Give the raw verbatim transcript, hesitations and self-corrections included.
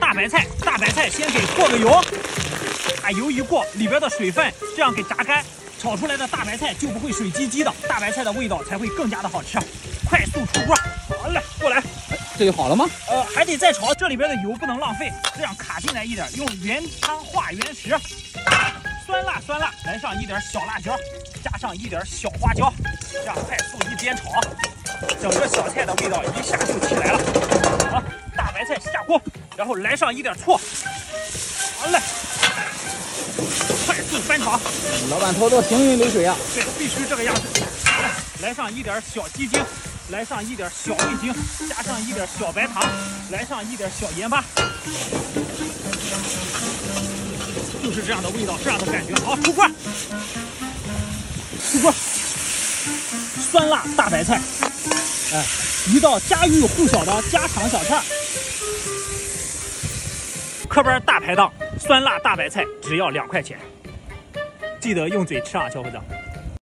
大白菜，大白菜先给过个油，把油一过，里边的水分这样给炸干，炒出来的大白菜就不会水唧唧的，大白菜的味道才会更加的好吃。快速出锅，好嘞，过来。 这就好了吗？ 呃，还得再炒，这里边的油不能浪费，这样卡进来一点，用原汤化原食。酸辣酸辣，来上一点小辣椒，加上一点小花椒，这样快速一煸炒，整个小菜的味道一下就起来了。好，大白菜下锅，然后来上一点醋，好嘞，快速翻炒。 老板操作行云流水啊！ 对，必须这个样子。好嘞，来上一点小鸡精，来上一点小味精，加上一点小白糖，来上一点小盐巴。就是这样的味道，这样的感觉。好，出锅，出锅。酸辣大白菜，哎，一道家喻户晓的家常小菜。科班大排档，酸辣大白菜只要两块钱，记得用嘴吃啊，小伙子。